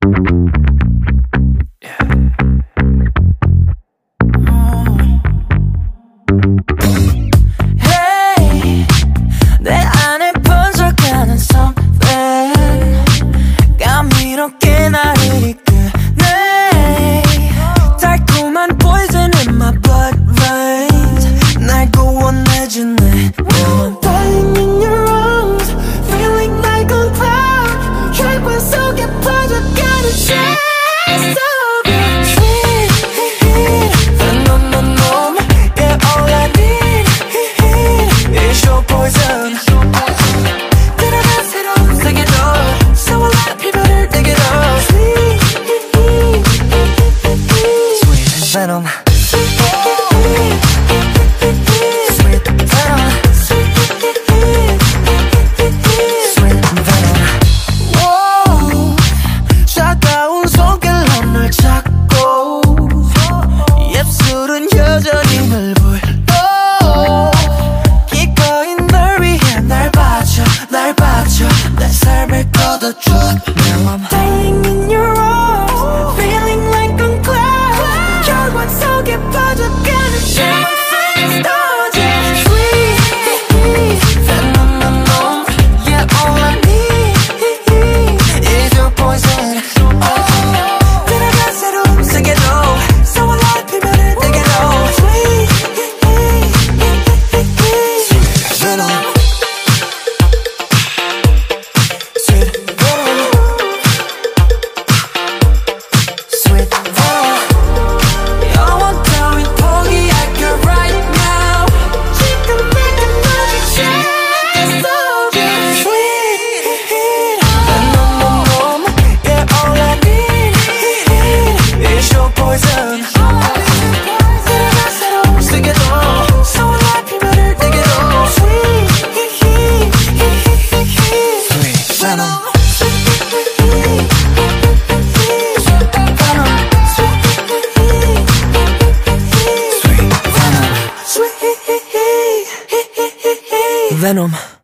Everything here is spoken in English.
Hey, 내 안에 번져가는 something 감미롭게 나를 이끄네. 달콤한 poison in my blood veins 날 구원해주네. I'm dying in your arms, feeling like a cloud. 혈관 속에 퍼져가는 chest of you. Sweet Venom, yeah, all I need is your poison. 들어가 새로운 세계로 소원한 피부를 내게로. Sweet Venom. 여전히 널 불러 기꺼이 널 위해 날 바쳐 내 삶을 걷어줘. Now I'm dying in your arms, feeling like a cloud. 혈관 속에 퍼져가는 shivering stars. Sweet Venom, yeah, all I need is your poison. 들어가 새로운 세계로 소원한 피부를 내게로. Venom.